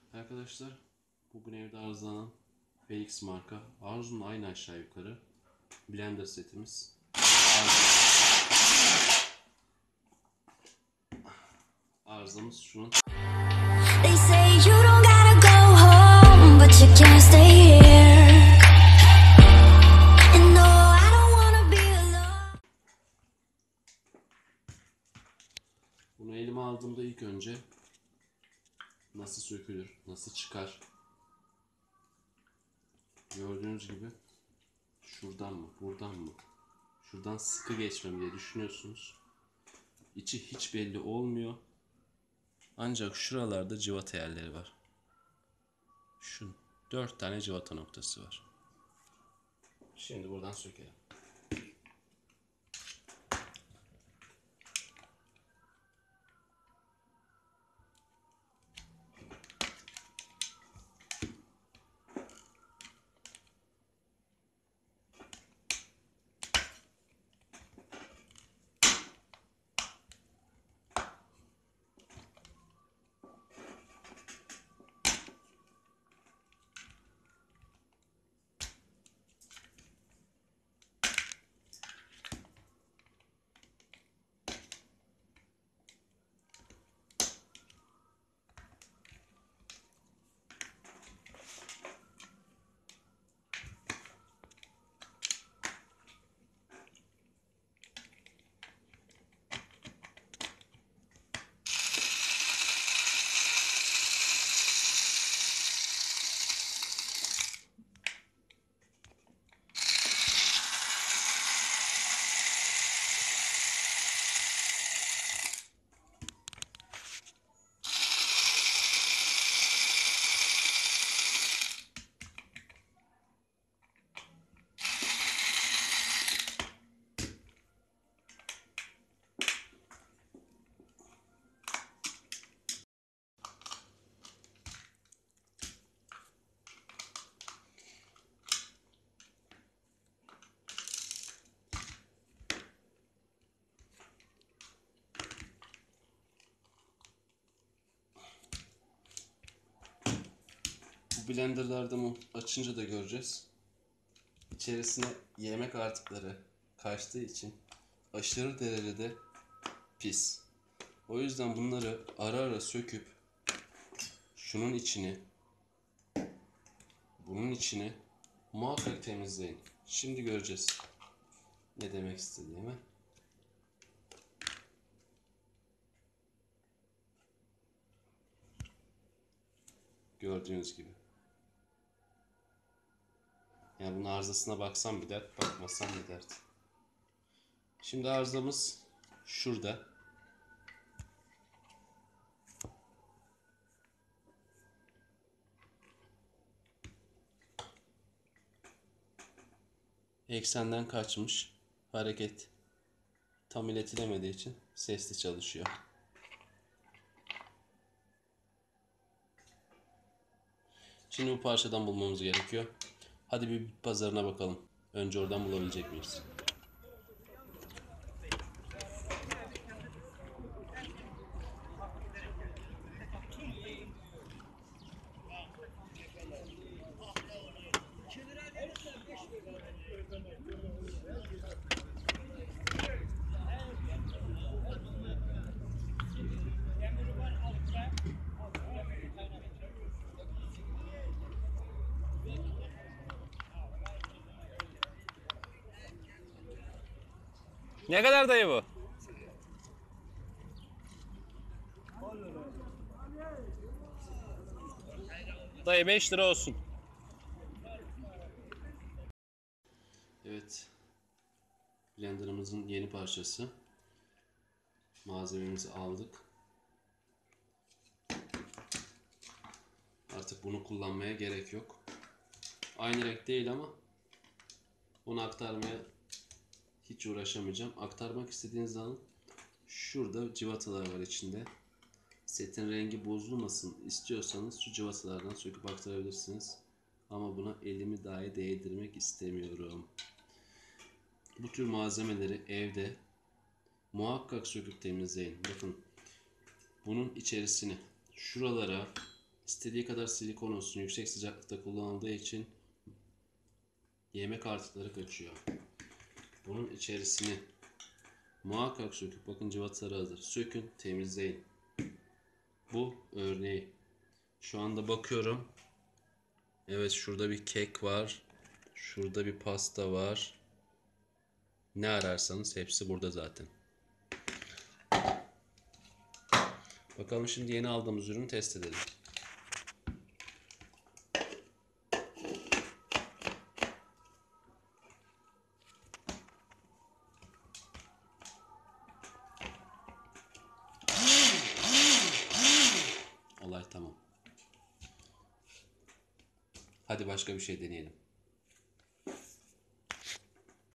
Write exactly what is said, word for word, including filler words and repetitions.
Arkadaşlar, bugün evde arızalanan Felix marka Arzu'nun aynı aşağı yukarı blender setimiz. Arızamız şunun. They say you don't gotta go home, but you can't stay here. And no, I don't wanna be alone. Bunu elime aldığımda ilk önce nasıl sökülür, nasıl çıkar? Gördüğünüz gibi şuradan mı, buradan mı? Şuradan sıkı geçmem diye düşünüyorsunuz. İçi hiç belli olmuyor. Ancak şuralarda cıvata yerleri var. Şu dört tane cıvata noktası var. Şimdi buradan sökelim. Blenderlarda mı açınca da göreceğiz. İçerisine yemek artıkları kaçtığı için aşırı derecede pis. O yüzden bunları ara ara söküp şunun içini, bunun içini muhakkak temizleyin. Şimdi göreceğiz ne demek istediğimi. Gördüğünüz gibi. Yani bunun arızasına baksam bir dert, bakmasam bir dert. Şimdi arızamız şurada. Eksenden kaçmış. Hareket tam iletilemediği için sesli çalışıyor. Şimdi bu parçadan bulmamız gerekiyor. Hadi bir bit pazarına bakalım. Önce oradan bulabilecek miyiz? Ne kadar dayı bu? Dayı beş lira olsun. Evet. Blenderımızın yeni parçası. Malzememizi aldık. Artık bunu kullanmaya gerek yok. Aynı renk değil ama bunu aktarmaya hiç uğraşamayacağım. Aktarmak istediğiniz zaman şurada cıvatalar var içinde. Setin rengi bozulmasın istiyorsanız şu cıvatalardan söküp aktarabilirsiniz. Ama buna elimi dahi değdirmek istemiyorum. Bu tür malzemeleri evde muhakkak söküp temizleyin. Bakın bunun içerisini şuralara İstediği kadar silikon olsun, yüksek sıcaklıkta kullanıldığı için yemek artıkları kaçıyor. Bunun içerisini muhakkak söküp, bakın cıvataları hazır. Sökün, temizleyin. Bu örneği. Şu anda bakıyorum. Evet, şurada bir kek var. Şurada bir pasta var. Ne ararsanız hepsi burada zaten. Bakalım şimdi yeni aldığımız ürünü test edelim. Olay tamam. Hadi başka bir şey deneyelim.